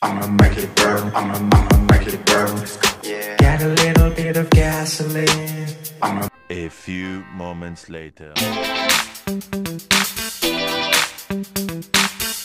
I'ma make it burn, I'ma make it burn. Yeah. Get a little bit of gasoline. A few moments later.